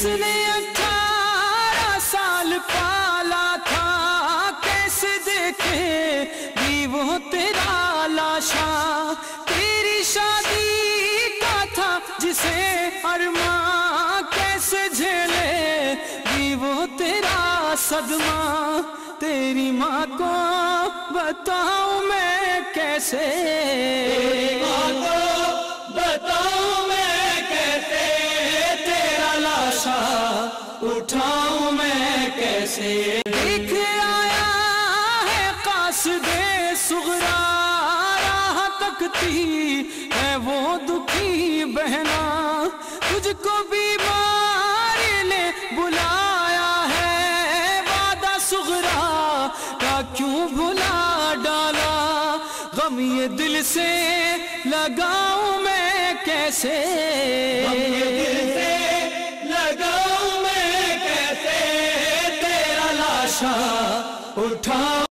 جس نے 18 سال پالا تھا، کیسے دیکھے بھی وہ تیرا لاشا، تیری شادی کا تھا جسے ارماں، کیسے جھیلے بھی وہ تیرا صدمہ، تیری ماں کو بتاؤں میں کیسے، تیری ماں کو بتاؤں میں کیسے، تیرا لاشا اٹھاؤں میں کیسے، دیکھ آیا ہے قاصد صغرا، راہ تکتی ہے وہ دکھی بہنا، تجھ کو بیمار نے بلایا ہے، وعدہ صغرا کا کیوں بھلا ڈالا، غم یہ دل سے لگاؤں میں کیسے، غم یہ دل سے لگاؤں میں کیسے، تیرا لاشا اٹھاؤں